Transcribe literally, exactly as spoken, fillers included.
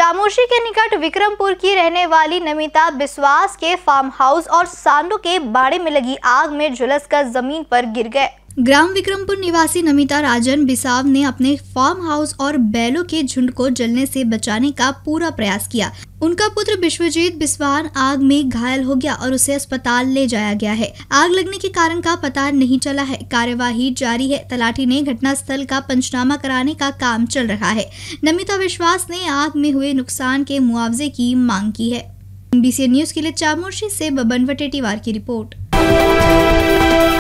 चामोशी के निकट विक्रमपुर की रहने वाली नमिता बिस्वास के फार्म हाउस और सांडों के बाड़े में लगी आग में झुलसकर जमीन पर गिर गए। ग्राम विक्रमपुर निवासी नमिता राजन बिसाव ने अपने फार्म हाउस और बैलों के झुंड को जलने से बचाने का पूरा प्रयास किया। उनका पुत्र विश्वजीत बिस्वान आग में घायल हो गया और उसे अस्पताल ले जाया गया है। आग लगने के कारण का पता नहीं चला है। कार्यवाही जारी है। तलाठी ने घटनास्थल का पंचनामा कराने का काम चल रहा है। नमिता विश्वास ने आग में हुए नुकसान के मुआवजे की मांग की है। एनबीसी न्यूज के लिए चामोशी से बबन वटेटीवार की रिपोर्ट।